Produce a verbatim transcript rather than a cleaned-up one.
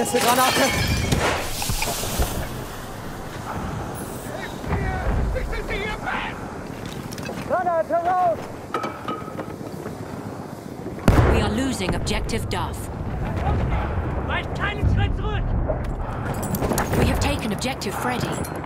Erste Granate! Granate raus! We are losing objective Duff. Weicht keinen Schritt zurück! We have taken objective Freddy.